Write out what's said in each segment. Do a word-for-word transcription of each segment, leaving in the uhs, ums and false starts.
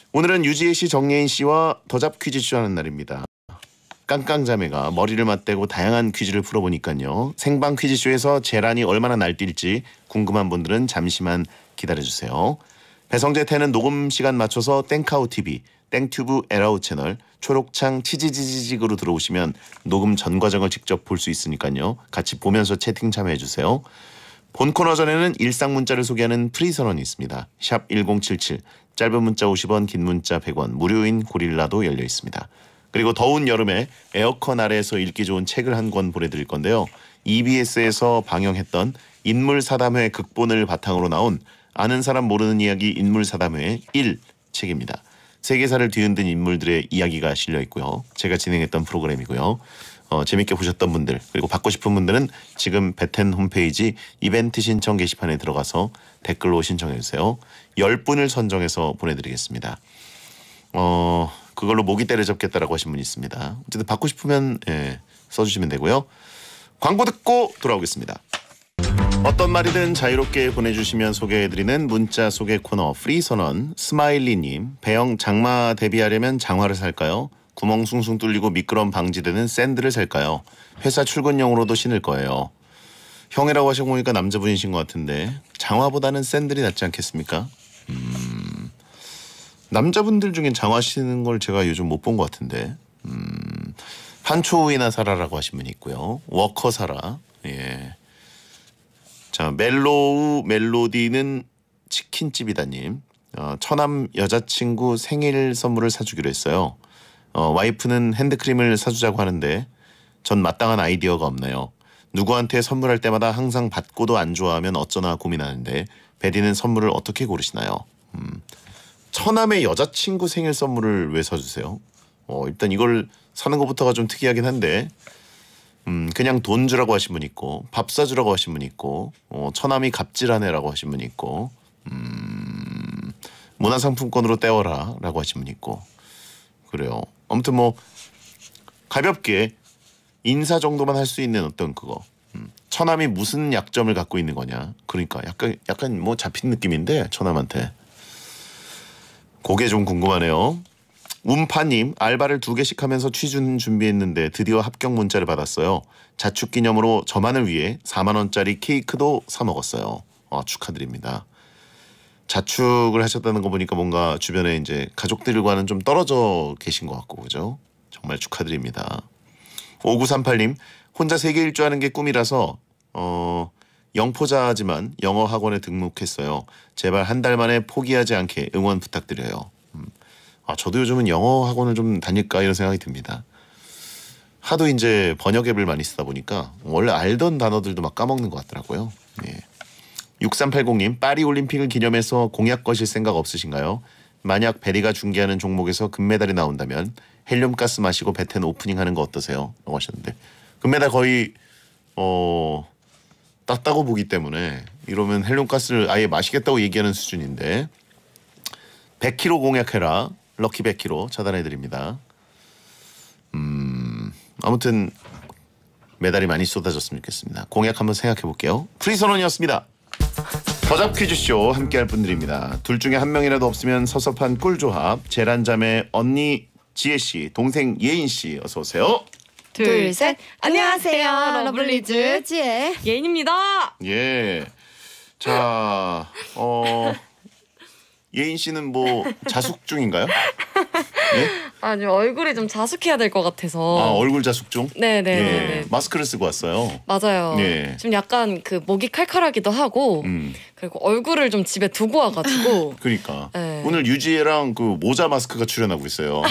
오늘은 유지혜 씨, 정예인 씨와 더잡 퀴즈쇼 하는 날입니다. 깡깡자매가 머리를 맞대고 다양한 퀴즈를 풀어보니까요. 생방 퀴즈쇼에서 재란이 얼마나 날뛸지 궁금한 분들은 잠시만 기다려주세요. 배성재 태는 녹음 시간 맞춰서 땡카우티비, 땡튜브 에라우 채널, 초록창 치지지지직으로 들어오시면 녹음 전 과정을 직접 볼 수 있으니까요. 같이 보면서 채팅 참여해주세요. 본 코너 전에는 일상 문자를 소개하는 프리선언이 있습니다. 샵 일공칠칠, 짧은 문자 오십 원, 긴 문자 백 원, 무료인 고릴라도 열려 있습니다. 그리고 더운 여름에 에어컨 아래에서 읽기 좋은 책을 한 권 보내드릴 건데요. 이비에스에서 방영했던 인물사담회 극본을 바탕으로 나온 아는 사람 모르는 이야기 인물사담회 일 책입니다. 세계사를 뒤흔든 인물들의 이야기가 실려 있고요. 제가 진행했던 프로그램이고요. 어, 재밌게 보셨던 분들 그리고 받고 싶은 분들은 지금 베텐 홈페이지 이벤트 신청 게시판에 들어가서 댓글로 신청해주세요. 열 분을 선정해서 보내드리겠습니다. 어, 그걸로 모기 때려잡겠다라고 하신 분이 있습니다. 어쨌든 받고 싶으면 예, 써주시면 되고요. 광고 듣고 돌아오겠습니다. 어떤 말이든 자유롭게 보내주시면 소개해드리는 문자 소개 코너 프리선언. 스마일리님, 배영 장마 대비하려면 장화를 살까요? 구멍 숭숭 뚫리고 미끄럼 방지되는 샌들을 살까요? 회사 출근용으로도 신을 거예요. 형이라고 하시고 보니까 남자분이신 것 같은데 장화보다는 샌들이 낫지 않겠습니까? 음, 남자분들 중엔 장화 신는 걸 제가 요즘 못 본 것 같은데 음, 판초우이나 사라라고 하신 분이 있고요. 워커 사라. 예. 자, 멜로우 멜로디는 치킨집이다님. 어, 처남 여자친구 생일 선물을 사주기로 했어요. 어, 와이프는 핸드크림을 사주자고 하는데 전 마땅한 아이디어가 없네요. 누구한테 선물할 때마다 항상 받고도 안 좋아하면 어쩌나 고민하는데 베디는 선물을 어떻게 고르시나요? 음, 처남의 여자친구 생일 선물을 왜 사주세요? 어, 일단 이걸 사는 것부터가 좀 특이하긴 한데 음, 그냥 돈 주라고 하신 분 있고 밥 사주라고 하신 분 있고 어, 처남이 갑질하네라고 하신 분 있고 음, 문화상품권으로 떼어라 라고 하신 분 있고 그래요. 아무튼 뭐 가볍게 인사 정도만 할 수 있는 어떤 그거 음, 처남이 무슨 약점을 갖고 있는 거냐. 그러니까 약간 약간 뭐 잡힌 느낌인데 처남한테 그게 좀 궁금하네요. 움파님, 알바를 두 개씩 하면서 취준 준비했는데 드디어 합격 문자를 받았어요. 자축 기념으로 저만을 위해 사만 원짜리 케이크도 사 먹었어요. 어, 축하드립니다. 자축을 하셨다는 거 보니까 뭔가 주변에 이제 가족들과는 좀 떨어져 계신 것 같고 그죠? 정말 축하드립니다. 오구삼팔님, 혼자 세계 일주하는 게 꿈이라서 어, 영포자지만 영어 학원에 등록했어요. 제발 한 달 만에 포기하지 않게 응원 부탁드려요. 음. 아, 저도 요즘은 영어 학원을 좀 다닐까 이런 생각이 듭니다. 하도 이제 번역 앱을 많이 쓰다 보니까 원래 알던 단어들도 막 까먹는 것 같더라고요. 예. 육삼팔공님, 파리 올림픽을 기념해서 공약 거실 생각 없으신가요? 만약 베리가 중계하는 종목에서 금메달이 나온다면 헬륨가스 마시고 베텐 오프닝 하는 거 어떠세요? 라고 하셨는데 금메달 거의 어 땄다고 보기 때문에 이러면 헬륨가스를 아예 마시겠다고 얘기하는 수준인데 백 킬로그램 공약해라. 럭키 백 킬로그램 차단해드립니다. 음, 아무튼 메달이 많이 쏟아졌으면 좋겠습니다. 공약 한번 생각해볼게요. 프리선언이었습니다. 더잡 퀴즈쇼 함께할 분들입니다. 둘 중에 한 명이라도 없으면 섭섭한 꿀조합. 재란자매 언니 지혜씨, 동생 예인씨 어서 오세요. 둘, 셋. 안녕하세요. 러블리즈 지혜 예인입니다. 예. 자, 어... 예인 씨는 뭐 자숙 중인가요? 예? 아니 얼굴이 좀 자숙해야 될 것 같아서. 아, 얼굴 자숙 중? 네네. 예. 마스크를 쓰고 왔어요. 맞아요. 예. 좀 약간 그 목이 칼칼하기도 하고 음. 그리고 얼굴을 좀 집에 두고 와가지고. 그러니까 네. 오늘 유지혜랑 그 모자 마스크가 출연하고 있어요.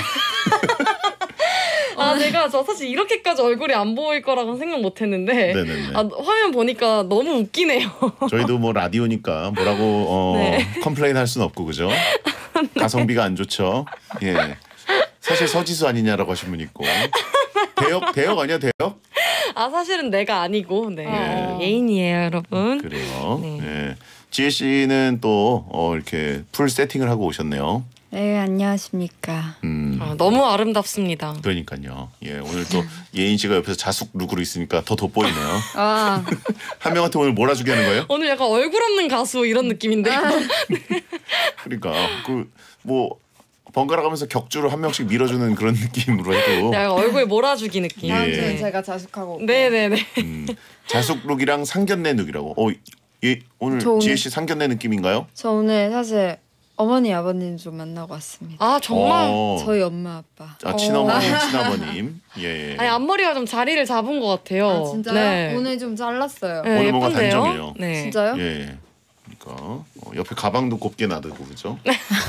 아, 내가 저 사실 이렇게까지 얼굴이 안 보일 거라고 생각 못 했는데 네네네. 아, 화면 보니까 너무 웃기네요. 저희도 뭐 라디오니까 뭐라고 어, 네. 컴플레인 할 수는 없고 그죠? 가성비가 안 좋죠. 예. 사실 서지수 아니냐라고 하신 분 있고 대역 대역 아니야 대역? 아 사실은 내가 아니고 네 예. 예인이에요 여러분. 그래요. 네. 예. 지혜 씨는 또 어, 이렇게 풀 세팅을 하고 오셨네요. 네, 안녕하십니까. 음. 아, 너무 아름답습니다. 그러니까요. 예, 오늘 또 예인 씨가 옆에서 자숙 룩으로 있으니까 더 돋보이네요. 아, 한 명한테 오늘 몰아주게 하는 거예요? 오늘 약간 얼굴 없는 가수 이런 느낌인데요. 그러니까 그 뭐 번갈아가면서 격주로 한 명씩 밀어주는 그런 느낌으로 해도 내가 얼굴 몰아주기 느낌. 예. 다음주는 제가 자숙하고. 네네네. 음, 자숙룩이랑 상견례 룩이라고. 어, 예, 오늘 저 오늘- 지혜 씨 상견례 느낌인가요? 저 오늘 사실 어머니 아버님 좀 만나고 왔습니다. 아 정말. 어, 저희 엄마 아빠. 아, 친어머님, 친아버님. 예. 아니 앞머리가 좀 자리를 잡은 것 같아요. 아 진짜요? 네. 오늘 좀 잘랐어요. 네, 오늘 뭔가 예쁜데요? 단정해요. 네. 진짜요? 예. 그러니까 어, 옆에 가방도 곱게 놔두고 그죠?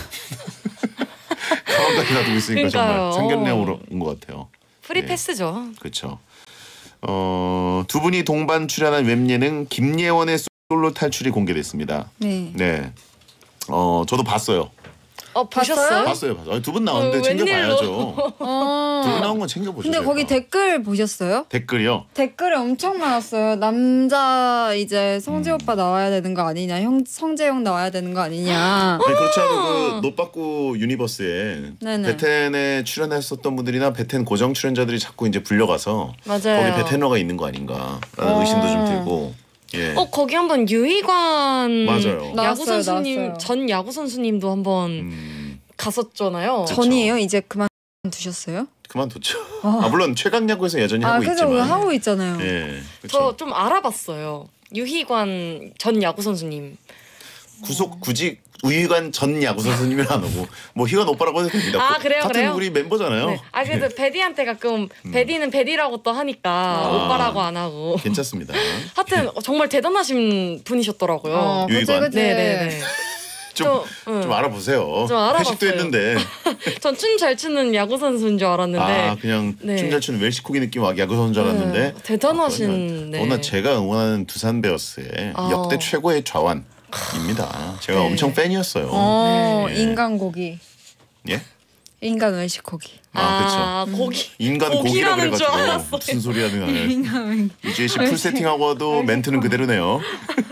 가방까지 놔두고 있으니까 그러니까요. 정말 상견례로 온 것 같아요. 프리 네. 패스죠. 그렇죠. 어, 두 분이 동반 출연한 웹예능 김예원의 솔로 탈출이 공개됐습니다. 네. 네. 어, 저도 봤어요. 어 보셨어요? 봤어요, 봤어요. 두 분 나오는데 어, 챙겨봐야죠. 어. 두 분 나온 건 챙겨보죠. 근데 거기 댓글 보셨어요? 댓글이요. 댓글이 엄청 많았어요. 남자 이제 성재 오빠 나와야 되는 거 아니냐, 형 성재형 나와야 되는 거 아니냐. 아니, 그렇지 않아도 그 노빠꾸 유니버스에 네네. 베텐에 출연했었던 분들이나 베텐 고정 출연자들이 자꾸 이제 불려가서 맞아요. 거기 베텐러가 있는 거 아닌가라는 어. 의심도 좀 들고. 예. 어 거기 한번 유희관 맞아요. 야구 나왔어요, 선수님 나왔어요. 전 야구 선수님도 한번 음, 갔었잖아요. 저- 전이에요? 이제 그만 두셨어요? 그만뒀죠. 아 물론 최강야구에서 여전히 아 하고 그죠, 있지만. 하고 있잖아요. 예. 저 그렇죠. 좀 알아봤어요. 유희관 전 야구 선수님. 구속 굳이 우희관 전 야구 선수님은 안 오고 뭐 희관 오빠라고 해도 됩니다. 아, 그래요, 같은 그래요? 우리 멤버잖아요. 네. 아 그래도 베디한테 가끔 음. 베디는 베디라고 또 하니까 아. 오빠라고 안 하고. 괜찮습니다. 하여튼 정말 대단하신 분이셨더라고요. 어, 그치 유희관. 그치. 네네네. 좀, 응. 좀 알아보세요. 좀 알아봤어요. 회식도 했는데. 전 춤 잘 추는 야구 선수인 줄 알았는데. 아 그냥 네. 춤 잘 추는 웰시코기 느낌 야구 선수인 줄 알았는데. 네, 대단하신. 아, 그러면 네. 워낙 제가 응원하는 두산 베어스의 아. 역대 최고의 좌완입니다. 제가 네. 엄청 팬이었어요. 어 네. 인간 고기, 예? 인간 외식 고기. 아, 아, 고기. 인간 고기라 고기라는 줄 그래가지고 알았어요. 무슨 소리 하는 거예요. 이주혜 씨 풀 세팅하고 와도 멘트는 그대로네요.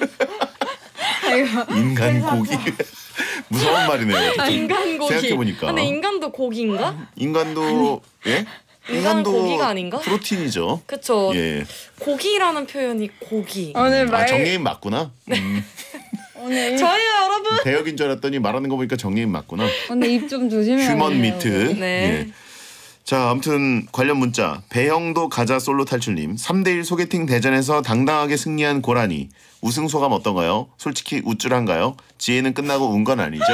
인간 고기. 무서운 말이네요. 인간 고기. 생각해보니까. 근데 인간도 고기인가? 인간도 예? 인간은 고기가 아닌가? 프로틴이죠. 그쵸. 예. 고기라는 표현이 고기. 오늘 아 말 정예인 맞구나. 음, 오늘 저예요 여러분. 대역인 줄 알았더니 말하는 거 보니까 정예인 맞구나. 오늘 입 좀 조심해야 휴먼 미트. 네. 예. 자, 아무튼 관련 문자 배영도 가자 솔로 탈출님 삼 대 일 소개팅 대전에서 당당하게 승리한 고라니 우승 소감 어떤가요? 솔직히 우쭐한가요? 지혜는 끝나고 운 건 아니죠?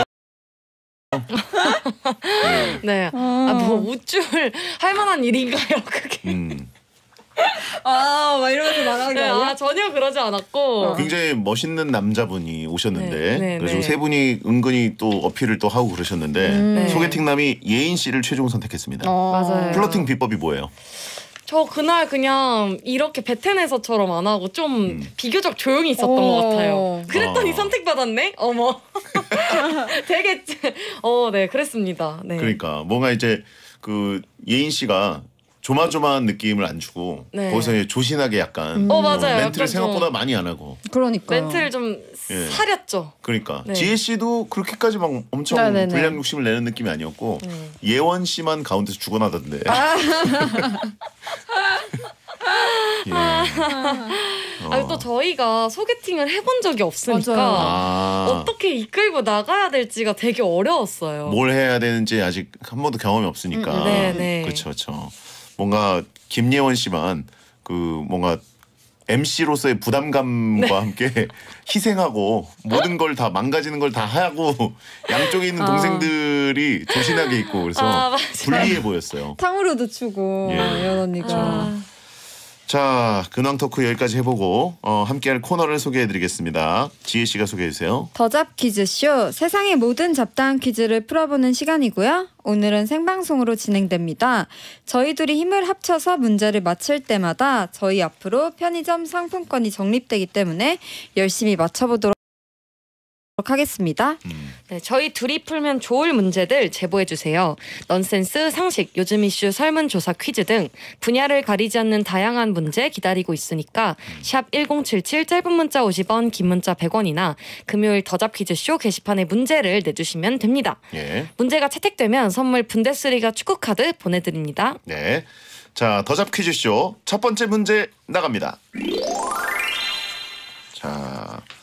네. 네. 어. 아뭐 우쭐 할 만한 일인가요 그게? 음, 아막 이러면서 말하는 게 네, 아니야? 아 전혀 그러지 않았고. 굉장히 멋있는 남자분이 오셨는데 네, 네, 그래서 네. 세 분이 은근히 또 어필을 또 하고 그러셨는데 음. 네. 소개팅남이 예인 씨를 최종 선택했습니다. 어. 맞아요. 플러팅 비법이 뭐예요? 저 그날 그냥 이렇게 베텐에서처럼 안 하고 좀 음. 비교적 조용히 있었던 어. 것 같아요. 그랬더니 어. 선택받았네? 어머. 되게 어, 네, 그랬습니다. 네. 그러니까 뭔가 이제 그 예인 씨가 조마조마한 느낌을 안 주고 네. 거기서 이제 조신하게 약간 어, 맞아요. 멘트를 약간 생각보다 좀 많이 안 하고 그러니까 멘트를 좀 예. 사렸죠. 그러니까 네. 지혜 씨도 그렇게까지 막 엄청 네네네. 불량 욕심을 내는 느낌이 아니었고 네. 예원 씨만 가운데서 죽어나던데. 예. 어. 아니 또 저희가 소개팅을 해본 적이 없으니까 맞아요. 아, 어떻게 이끌고 나가야 될지가 되게 어려웠어요. 뭘 해야 되는지 아직 한 번도 경험이 없으니까. 음, 네, 네. 그렇죠, 그렇죠. 뭔가 김예원 씨만 그 뭔가 엠씨로서의 부담감과 네. 함께 희생하고 모든 걸 다 망가지는 걸 다 하고 양쪽에 있는 아. 동생들이 조신하게 있고 그래서 아, 맞아요. 불리해 보였어요. 탕후루도 추고 예. 예원 언니가 아, 자, 근황 토크 여기까지 해보고 어, 함께할 코너를 소개해드리겠습니다. 지혜 씨가 소개해주세요. 더잡 퀴즈쇼 세상의 모든 잡다한 퀴즈를 풀어보는 시간이고요. 오늘은 생방송으로 진행됩니다. 저희 둘이 힘을 합쳐서 문제를 맞힐 때마다 저희 앞으로 편의점 상품권이 적립되기 때문에 열심히 맞춰보도록 하겠습니다. 음. 네, 저희 둘이 풀면 좋을 문제들 제보해 주세요. 넌센스, 상식, 요즘 이슈 설문조사 퀴즈 등 분야를 가리지 않는 다양한 문제 기다리고 있으니까 샵 일공칠칠 짧은 문자 오십 원, 긴 문자 백 원이나 금요일 더잡 퀴즈쇼 게시판에 문제를 내주시면 됩니다. 예, 문제가 채택되면 선물 분데스리가 축구 카드 보내드립니다. 네. 자, 더잡 퀴즈쇼 첫 번째 문제 나갑니다. 자,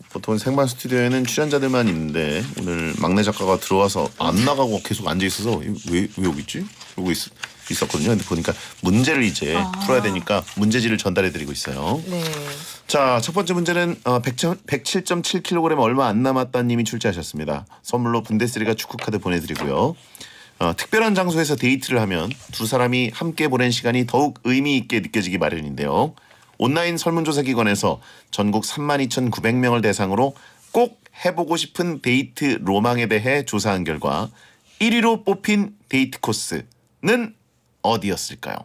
보통 생방 스튜디오에는 출연자들만 있는데 오늘 막내 작가가 들어와서 안 나가고 계속 앉아 있어서 왜, 왜 여기 있지? 이러고 있, 있었거든요. 근데 보니까 문제를 이제 아. 풀어야 되니까 문제지를 전달해드리고 있어요. 네. 자, 첫 번째 문제는 어, 백칠 점 칠 킬로그램 얼마 안 남았다는 님이 출제하셨습니다. 선물로 분데스리가 축구 카드 보내드리고요. 어, 특별한 장소에서 데이트를 하면 두 사람이 함께 보낸 시간이 더욱 의미 있게 느껴지기 마련인데요. 온라인 설문조사 기관에서 전국 삼만 이천구백 명을 대상으로 꼭 해보고 싶은 데이트 로망에 대해 조사한 결과 일 위로 뽑힌 데이트 코스는 어디였을까요?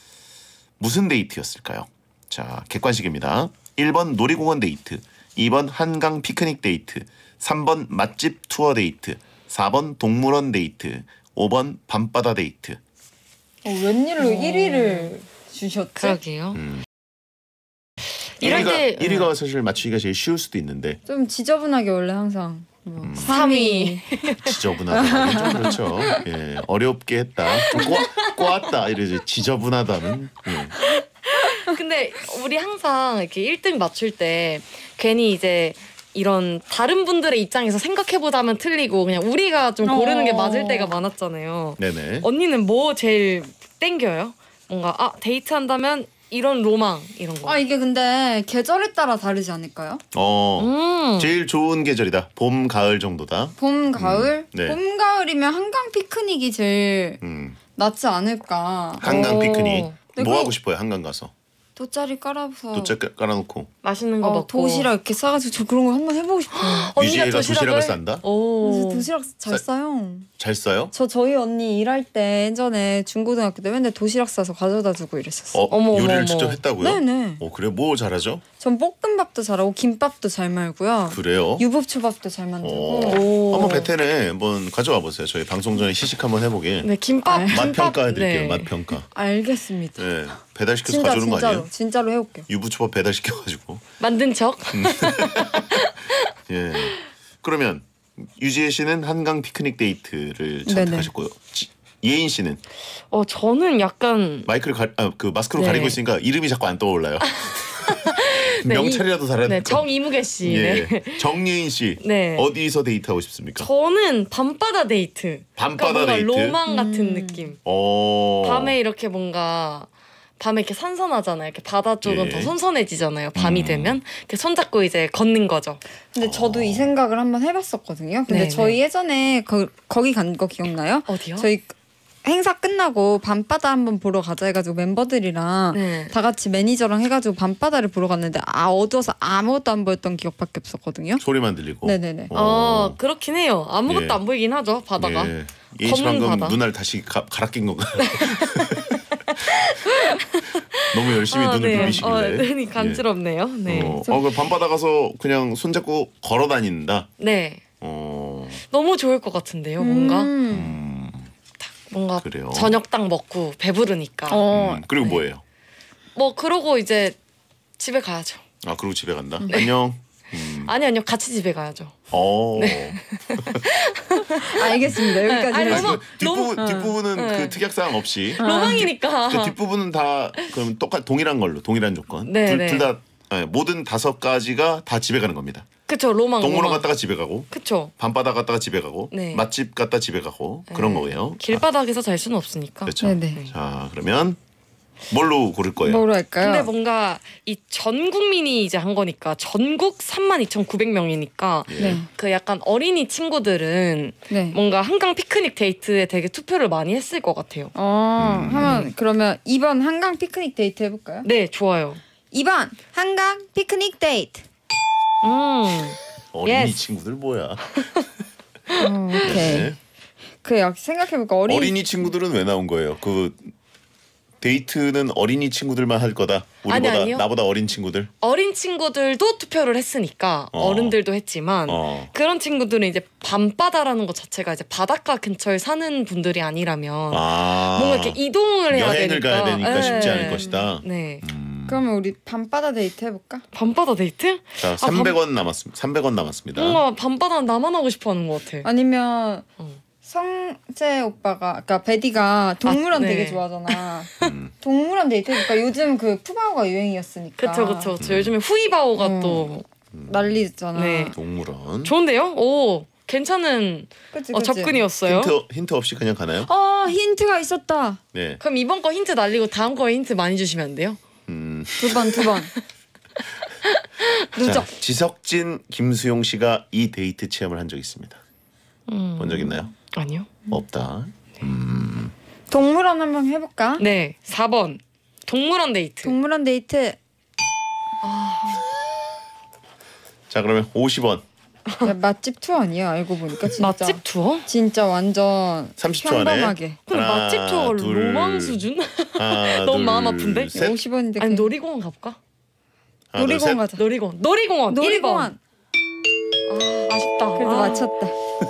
무슨 데이트였을까요? 자, 객관식입니다. 일 번 놀이공원 데이트, 이 번 한강 피크닉 데이트, 삼 번 맛집 투어 데이트, 사 번 동물원 데이트, 오 번 밤바다 데이트. 어, 웬일로 오. 일 위를 주셨지? 그러게요. 음. 이럴 일 위가, 때 일 위가 사실 맞추기가 제일 쉬울 수도 있는데 좀 지저분하게 원래 항상 뭐 음. 삼 위. 지저분하다. 좀 그렇죠. 예, 어렵게 했다. 좀 꼬, 꼬았다. 이러지 지저분하다는. 예. 근데 우리 항상 이렇게 일 등 맞출 때 괜히 이제 이런 다른 분들의 입장에서 생각해보자면 틀리고 그냥 우리가 좀 고르는 게 맞을 때가 많았잖아요. 네네. 언니는 뭐 제일 땡겨요? 뭔가 아 데이트한다면 이런 로망 이런 거. 아 이게 근데 계절에 따라 다르지 않을까요? 어, 음. 제일 좋은 계절이다. 봄, 가을 정도다. 봄, 가을? 음, 네. 봄, 가을이면 한강 피크닉이 제일 음. 낫지 않을까. 한강 오. 피크닉. 네, 뭐 그- 하고 싶어요? 한강 가서 돗자리 깔아서 돗자 깔아놓고 맛있는 거 어, 먹고. 도시락 이렇게 싸가지고 저 그런 거 한번 해보고 싶어요. 언니가 유지혜가 도시락을 싼다? 오. 도시락 잘 싸- 싸요. 잘 써요? 저 저희 언니 일할 때 예전에 중고등학교 때 맨날 도시락 싸서 가져다 주고 이랬었어요. 어, 어머, 요리를 어머, 직접 어머. 했다고요? 네네. 어, 그래? 뭐 잘하죠? 전 볶음밥도 잘하고 김밥도 잘 말고요. 그래요? 유부초밥도 잘 만들고. 오. 한번 베텐에 한번 가져와 보세요. 저희 방송 전에 시식 한번 해보게. 네 김밥. 아, 맛 김밥, 평가해드릴게요. 네. 맛 평가. 알겠습니다. 네, 배달시켜서 진짜 가져오는 거 진짜로 아니에요? 진짜로 해올게요. 유부초밥 배달시켜가지고. 만든 척. 예. 그러면 유지혜 씨는 한강 피크닉 데이트를 선택하셨고요. 지- 예인 씨는 어 저는 약간 마이크를 가, 아, 그 마스크로 네. 가리고 있으니까 이름이 자꾸 안 떠올라요. 네, 명찰이라도 달아야 네, 될 것. 정이무개 씨. 예. 네. 정예인 씨 네. 어디서 데이트하고 싶습니까? 저는 밤바다 데이트. 밤바다 그러니까 뭔가 데이트? 로망 같은 음. 느낌. 어. 밤에 이렇게 뭔가 밤에 이렇게 선선하잖아요. 이렇게 바다 쪽은 예. 더 선선해지잖아요. 밤이 음. 되면 이렇게 손잡고 이제 걷는 거죠. 근데 저도 이 생각을 한번 해봤었거든요. 근데 네네. 저희 예전에 거, 거기 간 거 기억나요? 어디요? 저희 행사 끝나고 밤바다 한번 보러 가자 해가지고 멤버들이랑 네. 다 같이 매니저랑 해가지고 밤바다를 보러 갔는데 아 어두워서 아무것도 안 보였던 기억밖에 없었거든요. 소리만 들리고. 네네네. 아 그렇긴 해요. 아무것도 예. 안 보이긴 하죠. 바다가. 예. 예인 씨 검은 방금 바다. 눈알 다시 가, 갈아 낀 건가요? 너무 열심히 아, 눈을 네. 비비시길래. 어, 눈이 간지럽네요. 네. 어, 어, 그 밤바다 가서 그냥 손잡고 걸어 다닌다. 네. 어, 너무 좋을 것 같은데요. 뭔가 음. 음, 뭔가 그래요. 저녁 딱 먹고 배부르니까. 어. 음, 그리고 네. 뭐예요? 뭐 그러고 이제 집에 가야죠. 아, 그리고 집에 간다. 안녕. 음. 아니 아니요. 같이 집에 가야죠. 어. 알겠습니다. 여기까지. 아니, 해야지. 너무- 그 뒷부분 너무- 뒷부분은 네. 그 특약사항 없이 로망이니까. 그 뒷부분은 다 그럼 똑같 동일한 걸로 동일한 조건. 네, 둘, 네. 둘 다 모든 다섯 가지가 다 집에 가는 겁니다. 그쵸 로망. 동물원 로망. 갔다가 집에 가고 그쵸. 밤바다 갔다가 집에 가고 네. 맛집 갔다 집에 가고 그런 네. 거예요. 길바닥에서 잘 수는 없으니까. 그렇죠. 네네. 자, 그러면 뭘로 고를 거예요? 뭐로 할까요? 근데 뭔가 이 전 국민이 이제 한 거니까 전국 삼만 이천구백 명이니까 예. 네. 그 약간 어린이 친구들은 네. 뭔가 한강 피크닉 데이트에 되게 투표를 많이 했을 것 같아요. 어, 음. 하면 그러면 이 번 한강 피크닉 데이트 해볼까요? 네, 좋아요. 이 번 한강 피크닉 데이트. 음, 어린이 Yes. 친구들 뭐야? 어, 오케이. 네. 그 약 생각해보니까 어린 어린이 친구들은 왜 나온 거예요? 그 데이트는 어린이 친구들만 할 거다. 우리보다 아니, 아니요. 나보다 어린 친구들. 어린 친구들도 투표를 했으니까 어. 어. 른들도 했지만 어. 그런 친구들은 이제 밤바다라는 것 자체가 이제 바닷가 근처에 사는 분들이 아니라면 아. 뭔가 이렇게 이동을 해야 여행을 되니까 가야 되니까 네. 쉽지 않을 것이다. 네, 음. 그러면 우리 밤바다 데이트 해볼까? 밤바다 데이트? 자, 삼백 원 남았습니다. 삼백 원 남았습니다. 뭔가 밤바다는 나만 하고 싶어하는 것 같아. 아니면 어. 성재 오빠가 아까 베디가 동물원 아, 네. 되게 좋아하잖아. 음. 동물원 데이트 해볼까? 요즘 그 푸바오가 유행이었으니까. 그쵸 그쵸. 저 요즘에 후이바오가 음. 또 난리잖아. 네. 동물원. 좋은데요? 오 괜찮은 그치, 어, 그치? 접근이었어요. 힌트 힌트 없이 그냥 가나요? 어 힌트가 있었다. 네. 그럼 이번 거 힌트 날리고 다음 거에 힌트 많이 주시면 안 돼요? 음. 두 번 두 번. 누적. 자, 지석진, 김수용 씨가 이 데이트 체험을 한 적 있습니다. 음. 본 적 있나요? 아니요. 없다. 동물원 한번 해볼까? 네 사 번 동물원 데이트. 동물원 데이트. 자, 그러면 오십 원. 야, 맛집 투어 아니야? 알고 보니까 진짜. 맛집 투어? 진짜 완전 삼십 초 안에. 평범하게. 근데 하나, 맛집 투어 둘, 로망 수준? 하나, 너무 둘, 마음 아픈데? 셋. 오십 원인데. 아니 그냥- 놀이공원 가볼까? 하나, 둘, 놀이공원 셋. 가자. 놀이공원. 놀이공원. 놀이공원. 일 번. 아, 아쉽다. 그래도 아. 맞췄다.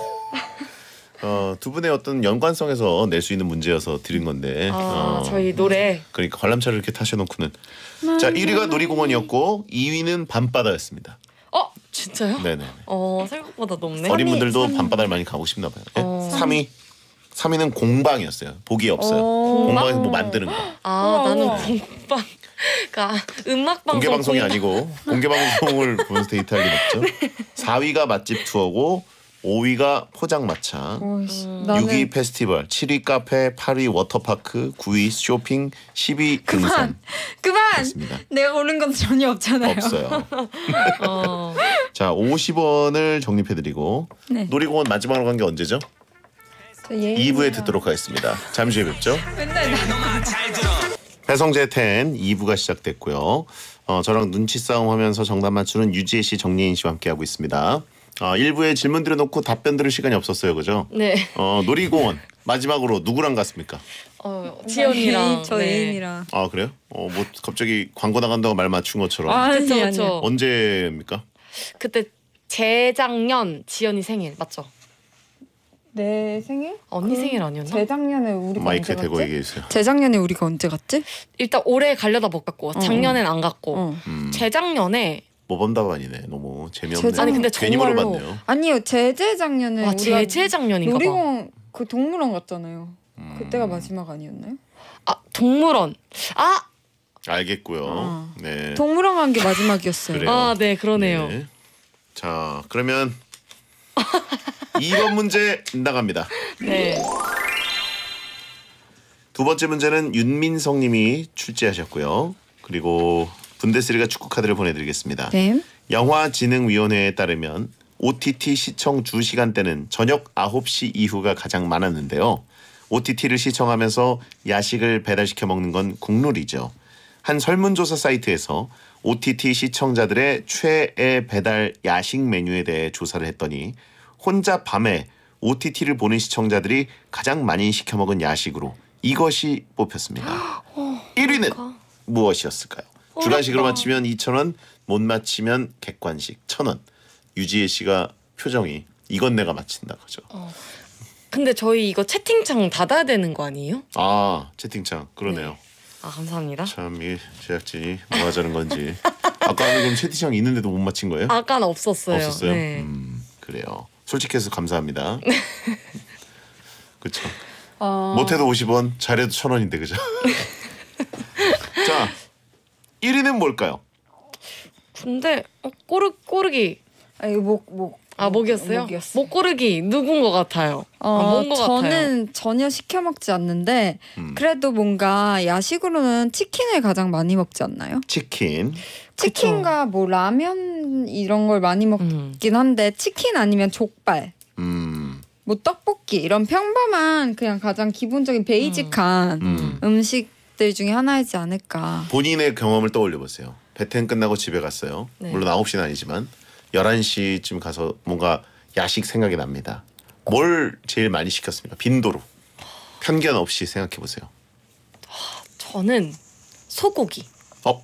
어, 두 분의 어떤 연관성에서 낼 수 있는 문제여서 드린 건데. 아, 어, 저희 노래. 그러니까 관람차를 이렇게 타셔놓고는. 자, 일 위가 놀이공원이었고 이 위는 밤바다였습니다. 어 진짜요? 네네. 어 생각보다 높네. 어린 분들도 삼 위. 밤바다를 많이 가고 싶나 봐요. 네? 어. 삼 위. 삼 위는 공방이었어요. 보기 없어요. 어. 공방에서 뭐 만드는 거. 아 우와, 나는 우와. 공방. 그러니까 음악 방송 공개 방송이 공방. 아니고 공개 방송을 보면서 데이트할 일 없죠. 사 위가 맛집 투어고 오 위가 포장마차, 오이씨, 음. 육 위 나는 페스티벌, 칠 위 카페, 팔 위 워터파크, 구 위 쇼핑, 십 위 등산. 그만. 있습니다. 내가 고른 건 전혀 없잖아요. 없어요. 어. 자, 오십 원을 정립해드리고 네. 놀이공원 마지막으로 간 게 언제죠? 저 예인이랑 이 부에 듣도록 하겠습니다. 잠시 후에 뵙죠. 맨날 나. 배성재 텐 이 부가 시작됐고요. 어, 저랑 눈치 싸움 하면서 정답 맞추는 유지혜 씨, 정예인 씨와 함께하고 있습니다. 어, 일 부에 질문 드려놓고 답변 들을 시간이 없었어요. 그죠? 네. 어, 놀이공원 마지막으로 누구랑 갔습니까? 어 지연이랑. 저 네. 예인이랑. 아, 그래요? 어, 뭐 갑자기 광고 나간다고 말 맞춘 것처럼. 아니 그쵸, 아니. 그쵸. 언제입니까? 그때 재작년 지연이 생일 맞죠? 내 생일? 언니 생일 아니었나? 재작년에 우리가 마이크에 언제 대고 갔지? 얘기해 주세요. 재작년에 우리가 언제 갔지? 일단 올해 가려다 못 갔고 작년엔 안 갔고 어. 음, 재작년에 모범답 아니네. 너무 재미없네. 재작- 아니 근데 괜히 정말로 물어봤네요. 아니요 재재작년에 와 우리가 재재작년인가 봐. 놀이공원 그 동물원 갔잖아요. 음, 그때가 마지막 아니었나요? 아 동물원. 아, 알겠고요. 어. 네. 동물원 간 게 마지막이었어요. 그래요. 아, 네 그러네요. 네. 자, 그러면 이 번 문제 나갑니다. 네. 두 번째 문제는 윤민성 님이 출제하셨고요. 그리고 분데스리가 축구 카드를 보내드리겠습니다. 네. 영화진흥위원회에 따르면 오티티 시청 주 시간대는 저녁 아홉 시 이후가 가장 많았는데요. 오티티를 시청하면서 야식을 배달시켜 먹는 건 국룰이죠. 한 설문조사 사이트에서 오티티 시청자들의 최애 배달 야식 메뉴에 대해 조사를 했더니 혼자 밤에 오티티를 보는 시청자들이 가장 많이 시켜 먹은 야식으로 이것이 뽑혔습니다. 일 위는 무엇이었을까요? 주간식으로 맞히면 이천 원, 못 맞히면 객관식 천 원. 유지혜 씨가 표정이 이건 내가 맞힌다 그죠? 근데 저희 이거 채팅창 닫아야 되는 거 아니에요? 아, 채팅창 그러네요. 아 감사합니다. 참 이 제작진이 뭐 하자는 건지. 아까는 그럼 채팅창 있는데도 못 맞힌 거예요? 아까는 없었어요. 없었어요? 네. 음, 그래요. 솔직해서 감사합니다. 그렇죠. 어... 못해도 오십 원, 잘해도 천 원인데 그죠? 자, 일 위는 뭘까요? 근데 어, 꼬르 꼬르기. 아 이거 목목 아 목이었어요? 목이었어요. 목 꼬르기 누군 것 같아요. 아, 어, 뭔것 같아요. 저는 전혀 시켜 먹지 않는데 음. 그래도 뭔가 야식으로는 치킨을 가장 많이 먹지 않나요? 치킨. 치킨과 뭐 라면 이런 걸 많이 먹긴 음. 한데 치킨 아니면 족발, 음, 뭐 떡볶이 이런 평범한 그냥 가장 기본적인 베이직한 음. 음식들 중에 하나이지 않을까. 본인의 경험을 떠올려 보세요. 배텐 끝나고 집에 갔어요. 네. 물론 아홉 시는 아니지만 열한 시쯤 가서 뭔가 야식 생각이 납니다. 뭘 제일 많이 시켰습니까? 빈도로. 편견 없이 생각해 보세요. 저는 소고기. 어?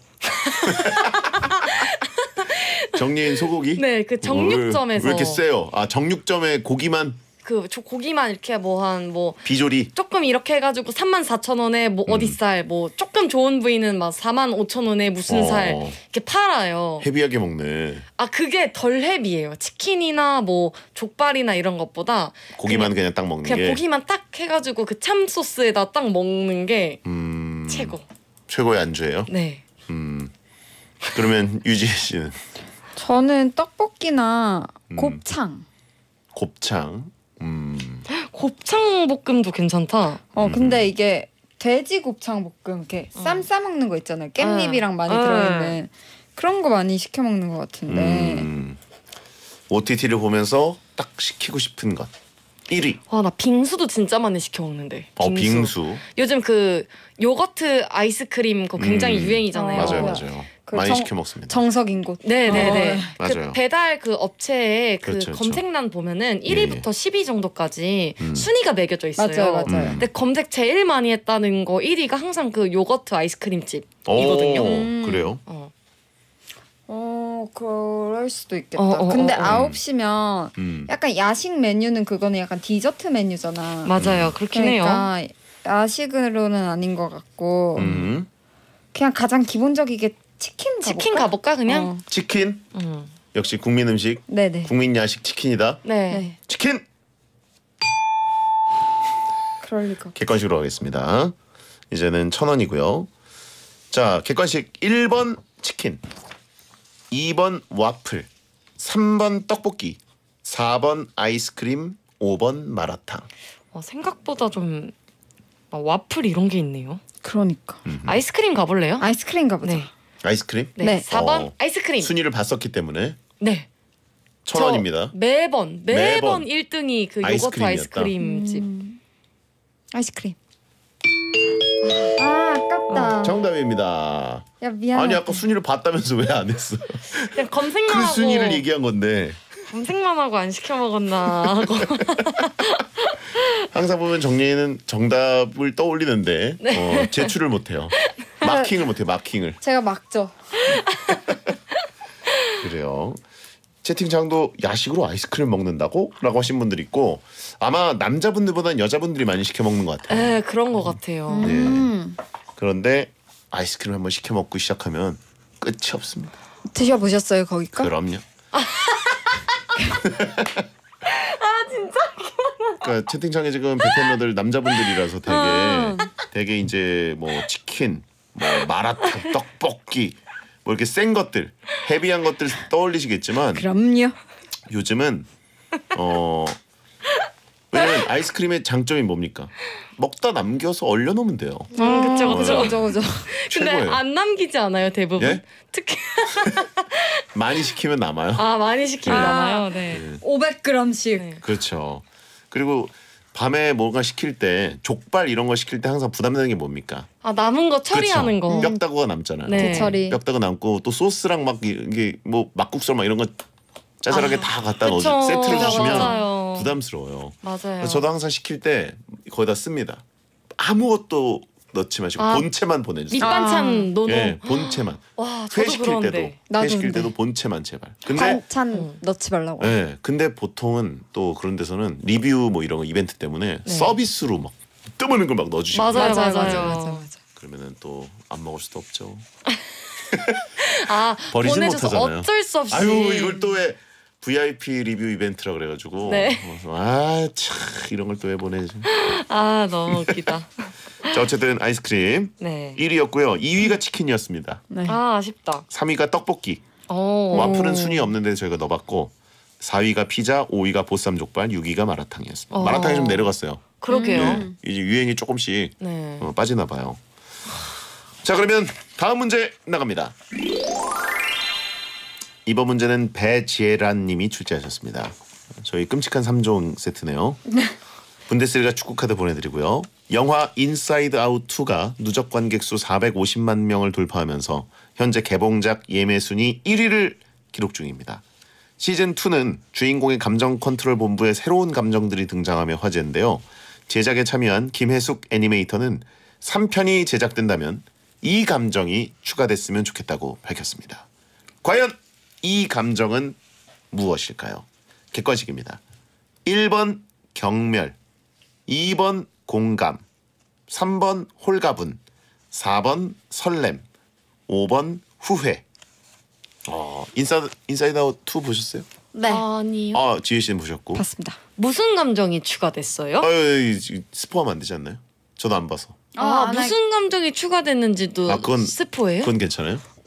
정예인 소고기? 네, 그 정육점에서 왜, 왜 이렇게 세요? 아, 정육점에 고기만 그 저 고기만 이렇게 뭐 한 뭐 비조리. 조금 이렇게 해가지고 삼만 사천 원에 뭐 음. 어디살 뭐 조금 좋은 부위는 막 사만 오천 원에 무슨 어. 살 이렇게 팔아요. 헤비하게 먹네. 아 그게 덜 헤비해요. 치킨이나 뭐 족발이나 이런 것보다 고기만 그냥, 딱 먹는 그냥 게. 고기만 딱 해가지고 그 참 소스에다 딱 먹는 게 음, 최고. 최고의 안주예요. 네. 음. 그러면 유지혜 씨는 저는 떡볶이나 음. 곱창. 곱창. 음. 곱창 볶음도 괜찮다. 어 음. 근데 이게 돼지 곱창 볶음 이렇게 어. 쌈 싸먹는 거 있잖아요. 깻잎이랑 많이 어. 들어있는 그런 거 많이 시켜 먹는 것 같은데. 음. 오티티를 보면서 딱 시키고 싶은 것. 일 위. 와, 나 빙수도 진짜 많이 시켜 먹는데. 어, 빙수. 요즘 그 요거트 아이스크림 그거 굉장히 음. 유행이잖아요. 맞아요, 어. 맞아요. 그 많이 정- 시켜 먹습니다. 정석인 곳. 네네네. 어. 그 맞아요. 배달 그 업체에 그 그렇죠, 그렇죠. 검색란 보면은 예, 일 위부터 십 위 정도까지 음. 순위가 매겨져 있어요. 맞아요, 맞아요. 음. 근데 검색 제일 많이 했다는 거 일 위가 항상 그 요거트 아이스크림 오, 집이거든요. 음. 그래요? 어. 어 그럴 수도 있겠다. 어, 어, 근데 어, 어. 아홉 시면 음. 약간 야식 메뉴는 그거는 약간 디저트 메뉴잖아. 맞아요. 그렇긴 해요. 그러니까 야식으로는 아닌 것 같고 음. 그냥 가장 기본적이게 치킨 가볼까? 치킨 가볼까 그냥? 어. 치킨. 음. 역시 국민 음식. 네네. 국민 야식 치킨이다. 네. 네. 치킨. 그럴 리가. 객관식으로 하겠습니다. 이제는 천 원이고요. 자, 객관식 일 번 치킨, 이 번 와플, 삼 번 떡볶이, 사 번 아이스크림, 오 번 마라탕. 어, 생각보다 좀 어, 와플 이런 게 있네요. 그러니까. 음. 아이스크림 가볼래요? 아이스크림 가보자. 네. 아이스크림? 네. 네. 사 번 어. 아이스크림. 순위를 봤었기 때문에 네. 천 원입니다. 저 매번 매번, 매번 일 등이 그 요거트 아이스크림이었다. 아이스크림 집. 음. 아이스크림. 아 아깝다. 정답입니다. 야 미안해. 아니 아까 순위를 봤다면서 왜 안 했어? 그냥 검색만 그 하고 순위를 얘기한 건데 검색만 하고 안 시켜 먹었나 하고. 항상 보면 정리는 정답을 떠올리는데 어, 제출을 못해요. 마킹을 못해요. 마킹을. 제가 막죠. 그래요. 채팅창도 야식으로 아이스크림 먹는다고? 라고 하신 분들이 있고 아마 남자분들보다는 여자분들이 많이 시켜 먹는 것 같아요. 네, 그런 것 같아요. 네. 음. 그런데 아이스크림 한번 시켜 먹고 시작하면 끝이 없습니다. 드셔보셨어요 거기까? 그럼요. 아 진짜? 그러니까 채팅창에 지금 베테너들 남자분들이라서 되게 아. 되게 이제 뭐 치킨, 뭐 마라탕, 떡볶이 뭐 이렇게 센 것들, 헤비한 것들 떠올리시겠지만 그럼요. 요즘은 어 왜냐면 아이스크림의 장점이 뭡니까? 먹다 남겨서 얼려놓으면 돼요. 음, 그쵸, 그쵸. 그죠 그죠. 근데 최고예요. 안 남기지 않아요, 대부분? 예? 특히 많이 시키면 남아요. 아 많이 시키면 아. 남아요. 네. 오백 그램씩. 네. 그렇죠. 그리고 밤에 뭔가 시킬 때 족발 이런 거 시킬 때 항상 부담되는 게 뭡니까? 아 남은 거 처리하는 그렇죠. 거. 뼈다구가 남잖아요. 네. 처리. 뼈다구 남고 또 소스랑 막 이게 뭐 막국수 막 이런 거 짜잘하게 아, 다 갖다 그쵸. 넣어 세트로 맞아, 주시면 맞아요. 부담스러워요. 맞아요. 그래서 저도 항상 시킬 때 거기다 씁니다. 아무것도 넣지 마시고 아, 본체만 보내주세요. 밑반찬 노노. 예, 본체만. 와 저도 회 시킬 그런데. 때도 나도 회 시킬 근데. 때도 본체만 제발. 근데 반찬 어. 넣지 말라고. 예, 근데 보통은 또 그런 데서는 리뷰 뭐 이런 거 이벤트 때문에 네. 서비스로 막 뜨문는 걸 막 넣어주시고 맞아요, 맞아요, 맞아요. 맞아요, 맞아요, 맞아요. 그러면은 또 안 먹을 수도 없죠. 아 버리진 보내줘서 못하잖아요. 어쩔 수 없이. 아유 이걸 또 왜 브이아이피 리뷰 이벤트라 그래가지고 네. 아참 이런 걸 또 왜 보내지? 아 너무 웃기다. 자 어쨌든 아이스크림 네. 일 위였고요. 이 위가 치킨이었습니다. 네. 아 아쉽다. 삼 위가 떡볶이. 오. 와플은 순위 없는데 저희가 넣어봤고 사 위가 피자, 오 위가 보쌈 족발, 육 위가 마라탕이었습니다. 어. 마라탕이 좀 내려갔어요. 그러게요. 음. 네, 이제 유행이 조금씩 네. 어, 빠지나 봐요. 자 그러면 다음 문제 나갑니다. 이번 문제는 배지혜란님이 출제하셨습니다. 저희 끔찍한 삼 종 세트네요. 분데스리가 축구 카드 보내드리고요. 영화 인사이드 아웃 투가 누적 관객 수 사백오십만 명을 돌파하면서 현재 개봉작 예매 순위 일 위를 기록 중입니다. 시즌 이는 주인공의 감정 컨트롤 본부에 새로운 감정들이 등장하며 화제인데요. 제작에 참여한 김혜숙 애니메이터는 삼 편이 제작된다면 이 감정이 추가됐으면 좋겠다고 밝혔습니다. 과연 이 감정은 무엇일까요? 객관식입니다. 일 번 경멸, 이 번 공감, 삼 번 홀가분, 사 번 설렘, 오 번 후회. 어, 인사, 인사이드 아웃 투 보셨어요? 네. 아니요. 아, 지혜 씨는 보셨고. 봤습니다. 무슨 감정이 추가됐어요? 아, 스포하면 안 되지 않나요? 저도 안 봐서. 아, 안 무슨 감정이 추가됐는지도 아, 그건- 스포예요? 그건 괜찮아요?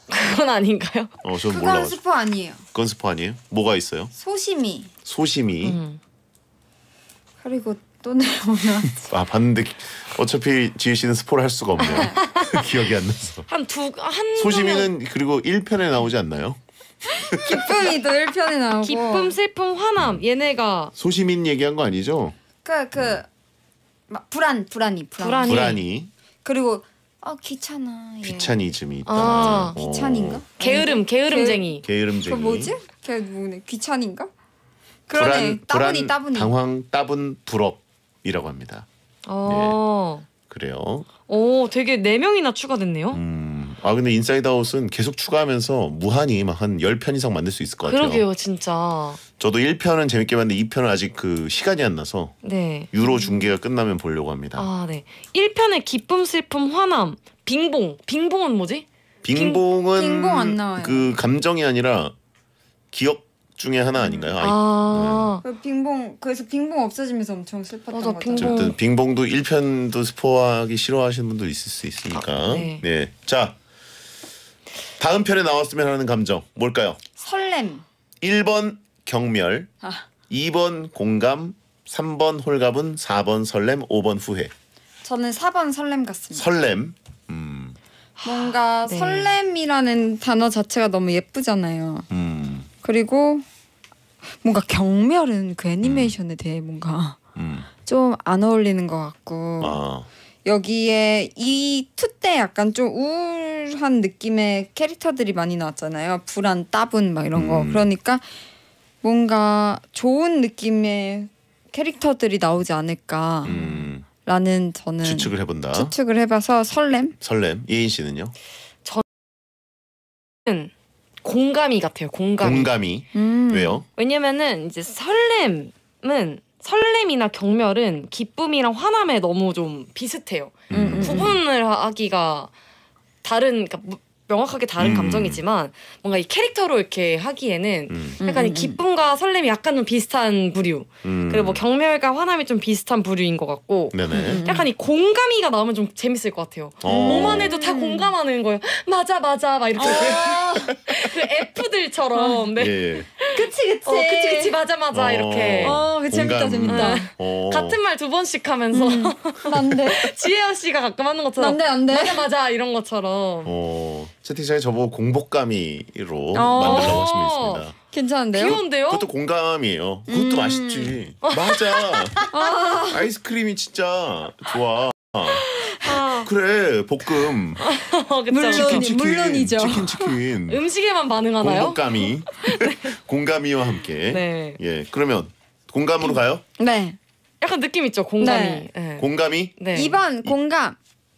그건 아닌가요? 어, 저는 그건 몰라요. 스포 아니에요. 그건 스포 아니에요? 뭐가 있어요? 소심이. 소심이. 음. 그리고 또 내려오면 아 봤는데 어차피 지혜 씨는 스포를 할 수가 없네요. 기억이 안 나서. 한 두 한 소심이는 그리고 일 편에 나오지 않나요? 기쁨이도 일 편에 나오고. 기쁨, 슬픔, 화남 얘네가 소심인 얘기한 거 아니죠? 그그 막 불안 불안이 불안. 불안이. 불안이, 그리고 어 귀찮아. 얘. 귀차니즘이 있다. 아. 어. 귀찮인가? 게으름, 게으름쟁이. 게으름쟁이. 그 뭐지? 걔 뭐네? 귀찮인가? 그러네. 불안, 따분이 불안, 따분이. 당황, 따분, 불업이라고 합니다. 어. 그래요. 오, 되게 네 명이나 추가됐네요. 음. 아 근데 인사이드 아웃은 계속 추가하면서 무한히 막 한 십 편 이상 만들 수 있을 것 같아요. 그러게요, 진짜. 저도 일 편은 재밌게 봤는데 이 편은 아직 그 시간이 안 나서 네. 유로 중계가 끝나면 보려고 합니다. 아, 네. 일 편에 기쁨, 슬픔, 화남, 빙봉. 빙봉은 뭐지? 빙봉은 빙봉 안 나와요. 그 감정이 아니라 기억 중에 하나 아닌가요? 아이, 아. 그 빙봉 그래서 빙봉 없어지면서 엄청 슬펐던 맞아, 거죠. 빙봉. 어쨌든 빙봉도 일 편도 스포하기 싫어하시는 분도 있을 수 있으니까. 아, 네. 네. 자 다음 편에 나왔으면 하는 감정 뭘까요? 설렘. 일 번 경멸, 아. 이 번 공감, 삼 번 홀가분, 사 번 설렘, 오 번 후회. 저는 사 번 설렘 같습니다. 설렘. 음. 뭔가 네. 설렘이라는 단어 자체가 너무 예쁘잖아요. 음. 그리고 뭔가 경멸은 그 애니메이션에 대해 뭔가 음. 좀 안 어울리는 것 같고 아. 여기에 이 투 때 약간 좀 우울한 느낌의 캐릭터들이 많이 나왔잖아요. 불안, 따분 막 이런 거. 음. 그러니까 뭔가 좋은 느낌의 캐릭터들이 나오지 않을까라는 음. 저는 추측을 해본다. 추측을 해봐서 설렘. 설렘. 예인 씨는요? 공감이 같아요. 공감이. 공감이. 음. 왜요? 왜냐면은 이제 설렘은 설렘이나 경멸은 기쁨이랑 화남에 너무 좀 비슷해요. 음, 음, 음. 구분을 하기가 다른, 그러니까 무- 명확하게 다른 음. 감정이지만 뭔가 이 캐릭터로 이렇게 하기에는 음. 약간 음, 이 음. 기쁨과 설렘이 약간 좀 비슷한 부류. 음. 그리고 뭐 경멸과 화남이 좀 비슷한 부류인 것 같고. 네네. 음. 약간 이 공감이가 나오면 좀 재밌을 것 같아요. 어. 뭐만 해도 다 공감하는 거예요. 맞아 맞아 막 이렇게 그 F들처럼 네. 예. 그치 그치. 어 그치 그치 맞아 맞아 어. 이렇게 어, 그 재밌다 공감. 재밌다. 어. 같은 말 두 번씩 하면서 난데 지혜연 씨가 가끔 하는 것처럼 난데 난데. 맞아 맞아 이런 것처럼 어. 채팅창에 저보고 공복감이로 어. 만들라고 하시면 있습니다. 괜찮은데요? 귀여운데요? 그것도 공감이에요. 그것도 음. 맛있지. 맞아. 아이스크림이 진짜 좋아. 아, 그래 볶음. 어, 그쵸. 물론. 치킨 치킨. 물론이죠. 치킨 치킨. 음식에만 반응하나요? 공복감이. 공감이와 함께. 네. 예. 그러면 공감으로 가요? 네. 약간 느낌 있죠 공감이. 네. 네. 공감이 네. 이 번 공감.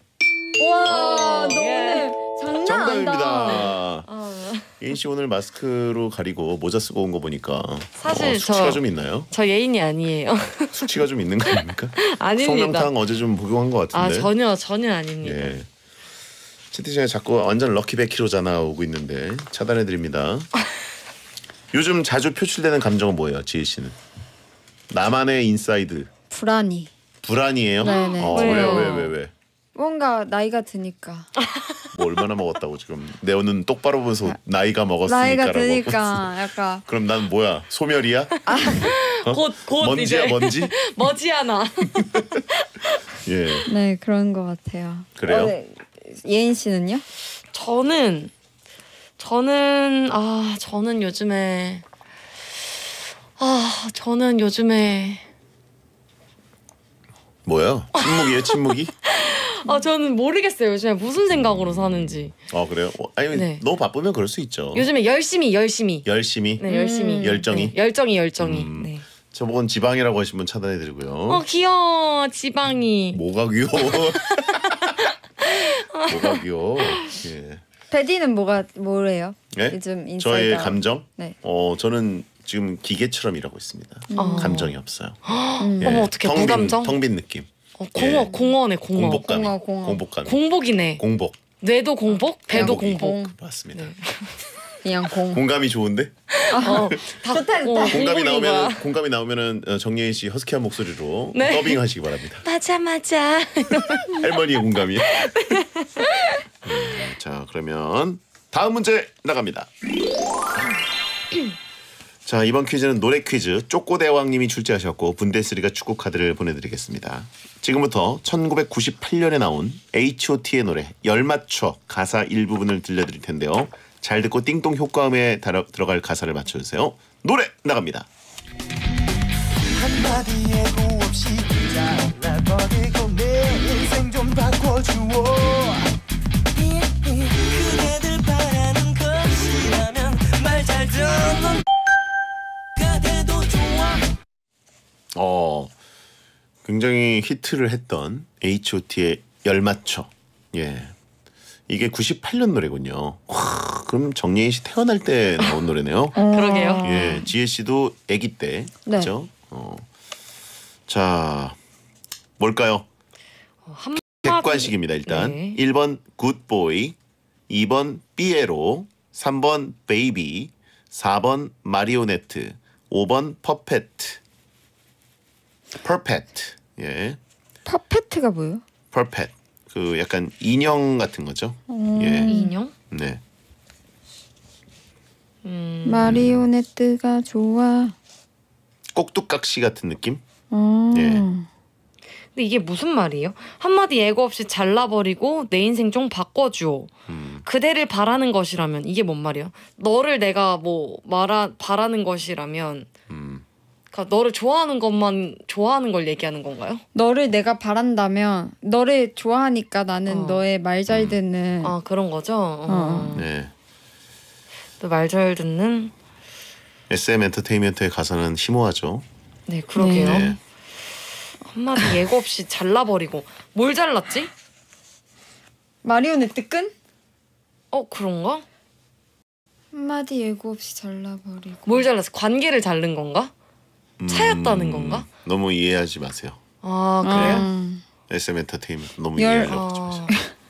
와, 너 예. 오늘 장난 아니다. 정답입니다. 아, 예인 씨 오늘 마스크로 가리고 모자 쓰고 온 거 보니까 사실 어, 수치가 저- 좀 있나요? 저 예인이 아니에요. 수치가 좀 있는 거 아닙니까? 아닙니다. 성명탕 어제 좀 복용한 것 아 같은데. 전혀 전혀 아닙니다. 예. 채팅창에 자꾸 완전 럭키백키로잖아 오고 있는데 차단해 드립니다. 요즘 자주 표출되는 감정은 뭐예요, 지혜 씨는? 나만의 인사이드 불안이. 불안이에요? 네네. 어, 왜요? 왜요, 왜, 왜, 왜? 뭔가 나이가 드니까. 뭐 얼마나 먹었다고 지금 내 눈 똑바로 보면서 나이가 먹었으니까라고. 나이가 드니까 약간 그럼 난 뭐야? 소멸이야? 어? 곧곧 먼지야 이제 먼지? 머지않아. 예. 네 그런 것 같아요. 그래요? 어, 네. 예인 씨는요? 저는 저는 아 저는 요즘에 아 저는 요즘에 뭐야? 침묵이에요, 침묵이? 아 저는 모르겠어요. 요즘에 무슨 생각으로 사는지. 어 그래요? 어, 아니 네. 너무 바쁘면 그럴 수 있죠. 요즘에 열심히 열심히 열심히 네 열심히 음. 열정이? 네, 열정이 열정이. 음. 네. 저보고는 지방이라고 하신 분 차단해드리고요. 어 귀여워 지방이. 뭐가 귀여워? 뭐가 귀여워? 예. 베디는 뭐가 뭐래요? 예? 요즘 인사이드 저의 아웃. 감정? 네. 어 저는 지금 기계처럼 일하고 있습니다. 어. 감정이 없어요. 음. 예. 어머, 어떡해, 텅 빈- 무감정? 텅 빈 느낌. 어, 공어 예. 공어네 공어. 공복감이. 공허, 공허. 공복감이. 공복이네. 공복. 뇌도 공복, 배도 공복이. 공복. 공. 맞습니다. 네. 그냥 공. 공감이 좋은데? 어, 다 좋다, 좋다. 어, 공감이 공복인 나오면 거야. 공감이 나오면은 어, 정예인 씨 허스키한 목소리로 네. 더빙하시기 바랍니다. 맞아 맞아. 할머니의 공감이요. 음, 자 그러면 다음 문제 나갑니다. 자, 이번 퀴즈는 노래 퀴즈. 쪼꼬대왕님이 출제하셨고 분데스리가 축구 카드를 보내드리겠습니다. 지금부터 천구백구십팔 년에 나온 에이치 오 티의 노래 열맞춰 가사 일부분을 들려드릴 텐데요. 잘 듣고 띵동 효과음에 달아, 들어갈 가사를 맞춰주세요. 노래 나갑니다. 한마디 예고 없이 잘라버리고 내 인생 좀 바꿔주오. 그대들 바라는 것이라면 말 잘 듣는 가대도 좋아. 어, 굉장히 히트를 했던 에이치 오 티의 열맞춰. 예, 이게 구십팔 년 노래군요. 와, 그럼 정예인 씨 태어날 때 나온 노래네요. 그러게요. 예, 지혜 씨도 아기 때, 네. 그렇죠? 어, 자, 뭘까요? 어, 한 객관식입니다. 일단 네. 일 번 굿보이, 이 번 삐에로, 삼 번 베이비, 사 번 마리오네트, 오 번 퍼페트. 퍼페트. 예. 퍼페트가 뭐예요? 퍼펫. 그 약간 인형 같은 거죠. 음. 예. 인형? 네. 음, 마리오네트가 좋아. 꼭두각시 같은 느낌? 어. 예. 근데 이게 무슨 말이에요? 한마디 예고 없이 잘라버리고 내 인생 좀 바꿔줘. 음. 그대를 바라는 것이라면 이게 뭔 말이야? 너를 내가 뭐 말아 바라는 것이라면, 음. 그러니까 너를 좋아하는 것만 좋아하는 걸 얘기하는 건가요? 너를 내가 바란다면 너를 좋아하니까 나는 어. 너의 말 잘 듣는 아 그런 거죠. 어. 네. 말 잘 듣는. 에스엠 엔터테인먼트의 가사는 심오하죠. 네 그러게요. 네. 한마디 예고 없이 잘라버리고 뭘 잘랐지? 마리오네트 끈? 어 그런가? 한마디 예고 없이 잘라버리고. 뭘 잘랐어? 관계를 자른 건가? 음, 차였다는 건가? 너무 이해하지 마세요. 아 그래요? 음. 에스엠 엔터테인먼트 너무 열- 이해하려고 하지 마세요.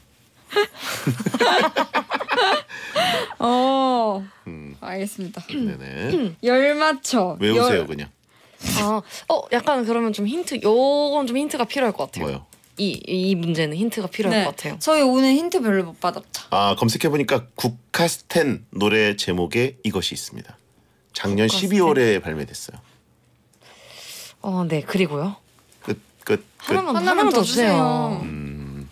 아, 어. 음. 알겠습니다. 네네. 열 맞춰. 외우세요 열- 그냥. 아, 어 약간 그러면 좀 힌트. 요건 좀 힌트가 필요할 것 같아요. 뭐요? 이 이 문제는 힌트가 필요할 네. 것 같아요. 저희 오늘 힌트 별로 못 받았죠. 아, 검색해 보니까 국카스텐 노래 제목에 이것이 있습니다. 작년 국카스텐? 십이월에 발매됐어요. 어, 네 그리고요. 끝, 끝, 끝. 하나만 하나만 하나만 더 더 주세요. 주세요. 음,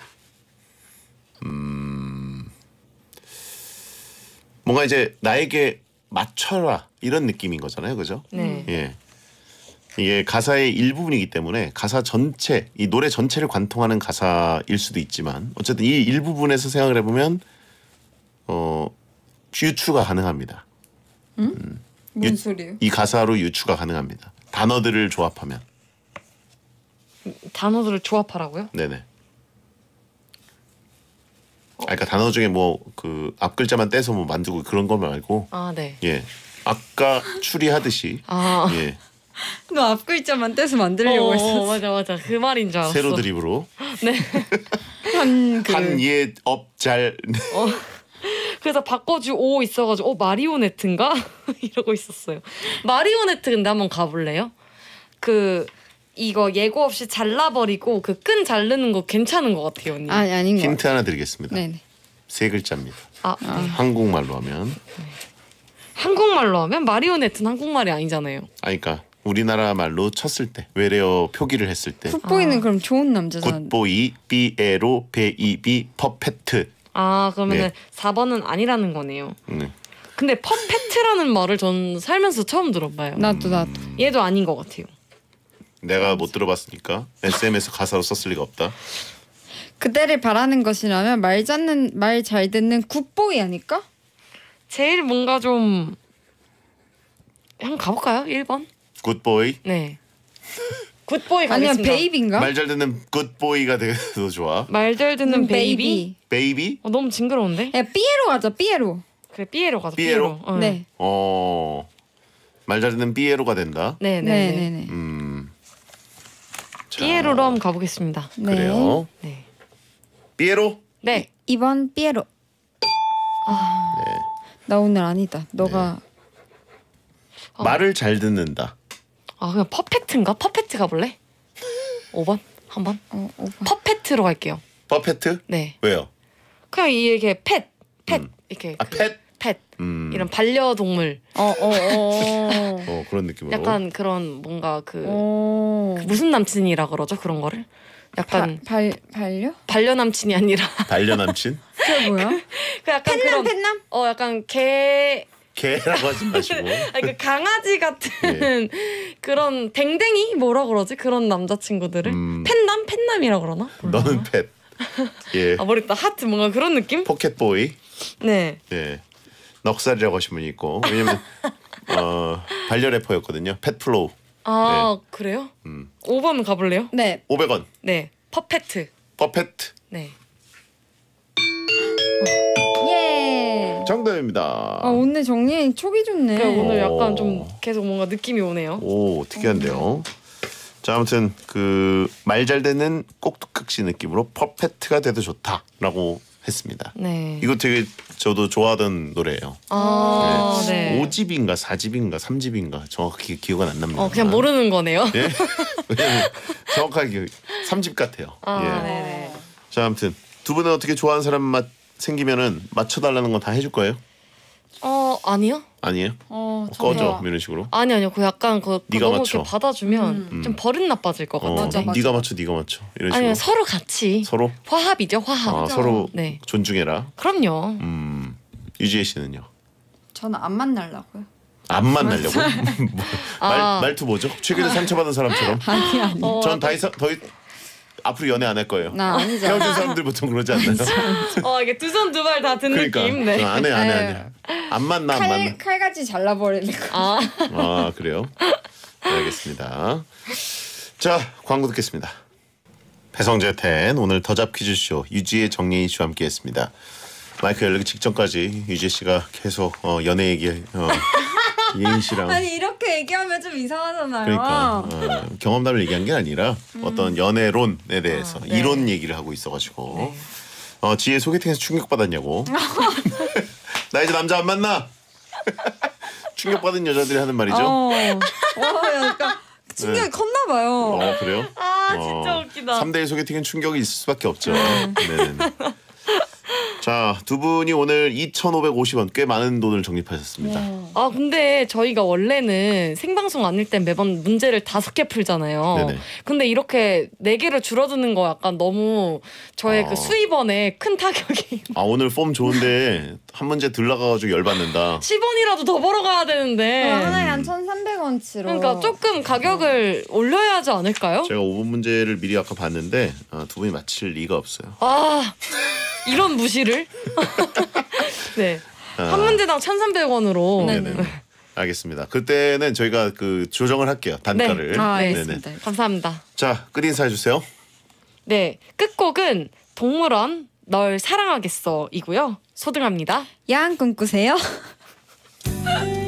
음, 뭔가 이제 나에게 맞춰라 이런 느낌인 거잖아요, 그죠? 네. 예. 이게 가사의 일부분이기 때문에 가사 전체, 이 노래 전체를 관통하는 가사일 수도 있지만 어쨌든 이 일부분에서 생각을 해보면 어 유추가 가능합니다. 뭔 유- 소리예요? 이 가사로 유추가 가능합니다. 단어들을 조합하면. 단어들을 조합하라고요? 네네. 아, 그러니까 단어 중에 뭐 그 앞 글자만 떼서 뭐 만들고 그런 거 말고 아 네. 예 아까 추리하듯이 아. 예 너 앞 글자만 떼서 만들려고 어, 했었어. 맞아 맞아 그 말인 줄 알았어. 세로 드립으로 한 그. 한예업잘 어. 그래서 바꿔주 오 있어가지고 어 마리오네트인가 이러고 있었어요. 마리오네트 근데 한번 가볼래요? 그 이거 예고 없이 잘라버리고 그 끈 자르는 거 괜찮은 것 같아요 언니. 아니 아닌 거. 힌트 하나 드리겠습니다. 네네. 세 글자입니다. 아, 네. 한국말로 하면 한국말로 하면 마리오네트는 한국말이 아니잖아요. 아 그러니까 우리나라 말로 쳤을 때 외래어 표기를 했을 때 풋보이는 아. 그럼 좋은 남자잖아. 굿보이, 삐에로, 베이비, 퍼페트. 아 그러면은 네. 사 번은 아니라는 거네요. 네. 근데 퍼펙트라는 말을 전 살면서 처음 들어봐요. 나도 나도. 얘도 아닌 것 같아요. 내가 못 들어봤으니까 에스엠에스 가사로 썼을 리가 없다. 그대를 바라는 것이라면 말 잡는 말 잘 듣는 굿보이 아닐까? 제일 뭔가 좀 한번 가볼까요? 일 번? 굿보이. 네. 굿보이 아니면 가겠습니다. 베이비인가? 말 잘 듣는 굿보이가 돼도 좋아. 말 잘 듣는 음, 베이비? 베이비? 어, 너무 징그러운데? 야 삐에로 가자 삐에로. 그래 삐에로 가자. 삐에로? 삐에로. 어. 네. 어. 말 잘 듣는 삐에로가 된다. 네네네. 네네네. 음. 자, 삐에로로 한번 가보겠습니다. 네. 그래요. 네. 삐에로? 네. 이 번 삐에로. 네. 나 오늘 아니다. 너가 어. 말을 잘 듣는다. 아 그냥 퍼펙트인가? 퍼펙트 가볼래? 오 번? 한 번? 어, 오 번. 퍼펙트로 갈게요. 퍼페트? 네. 왜요? 그냥 이게 펫, 펫 음. 이렇게 아 그 펫. 펫 음. 이런 반려동물 어, 어, 어. 어 그런 느낌으로. 약간 그런 뭔가 그, 어. 그 무슨 남친이라 그러죠 그런 거를 약간 바, 발 반려? 반려 남친이 아니라 반려 남친? 그게 뭐야? 그 약간 팬남 그런 팬남? 어 약간 개 개라고 하지 마시고. 아니 그 강아지 같은 그런 댕댕이 뭐라 그러지 그런 남자친구들을 음. 팬남 팬남이라 그러나? 몰라. 너는 펫. 예. 아 모르겠다 하트 뭔가 그런 느낌? 포켓보이. 네. 예. 넉살이라고 하신 분이 있고 왜냐면 어 반려 래퍼였거든요. 펫플로우. 아 그래요? 음. 오 번 가볼래요? 네. 오백 원. 네 퍼페트. 퍼펙트. 네. 예. 정답입니다. 아 오늘 정리 촉이 좋네. 그러니까 오늘 오. 약간 좀 계속 뭔가 느낌이 오네요. 오 특이한데요. 자 아무튼 그 말 잘 되는 꼭두각시 느낌으로 퍼펙트가 돼도 좋다라고 했습니다. 네. 이거 되게 저도 좋아하던 노래예요. 아 네. 오 집인가 사 집인가 삼 집인가 정확히 기억은 안 납니다. 어 그냥 모르는 거네요. 예? 왜냐면 정확하게 삼 집 같아요. 아 예. 네네. 자 아무튼 두 분은 어떻게 좋아하는 사람 맛 생기면은 맞춰달라는 건 다 해줄 거예요? 어 아니요? 아니에요? 어, 꺼져 이런 식으로. 아니 아니요. 그 약간 그 네가 너무 맞춰. 이렇게 받아주면 음. 좀 버릇 나빠질 것 어, 같은데. 맞아, 맞아. 네가 맞춰, 네가 맞춰 이런 식으로. 아니면 서로 같이 서로 화합이죠 화합. 아, 서로 네. 존중해라. 그럼요. 음 유지혜 씨는요? 저는 안 만나려고요. 안 만나려고? 뭐, 말 아. 말투 뭐죠? 최근에 상처받은 사람처럼. 아니 아니. 어, 전 더 이상 더 이- 앞으로 연애 안 할 거예요. 나 아니죠. 헤어진 사람들 보통 그러지 않나요? 어 이게 두 손 두 발 다 든 그러니까 느낌. 네. 안 해, 안 해, 안 해. 네. 안 만나, 안 만나. 칼 칼같이 잘라버리는 거. 아 아 그래요? 네, 알겠습니다. 자 광고 듣겠습니다. 배성재 텐 오늘 더잡 퀴즈쇼 유지혜 정예인 씨와 함께했습니다. 마이크 열리기 직전까지 유지혜 씨가 계속 어, 연애 얘기 어, 예인 씨랑 아니 이렇게 얘기하면 좀 이상하잖아요. 그러니까 어, 경험담을 얘기한 게 아니라 어떤 연애론에 대해서 네. 이론 얘기를 하고 있어가지고 네. 어, 지혜 소개팅에서 충격받았냐고. 나 이제 남자 안 만나. 충격받은 여자들이 하는 말이죠. 어, 어 약간 충격이 네. 컸나 봐요. 어 그래요? 아, 진짜 웃기다. 삼 대일 소개팅은 충격이 있을 수밖에 없죠. 네네. 자, 두 분이 오늘 이천오백오십 원 꽤 많은 돈을 적립하셨습니다. 아 근데 저희가 원래는 생방송 아닐 땐 매번 문제를 다섯 개 풀잖아요. 네네. 근데 이렇게 네 개를 줄어드는 거 약간 너무 저의 아. 그 수입원에 큰 타격이. 아 오늘 폼 좋은데 한 문제 들 나가가지고 열받는다. 십 원이라도 더 벌어가야 되는데. 하나에 한 천삼백 원치로. 그러니까 조금 가격을 올려야 하지 않을까요? 제가 오 분 문제를 미리 아까 봤는데 아, 두 분이 맞힐 리가 없어요. 아 이런 무시를? 네. 아. 한 문제당 천삼백 원으로. 네네. 알겠습니다. 그때는 저희가 그 조정을 할게요. 단가를. 네. 아, 네네. 알겠습니다. 감사합니다. 자, 끝 인사 해주세요. 네. 끝곡은 동물원 널 사랑하겠어이고요. 소등합니다. 야한 꿈꾸세요.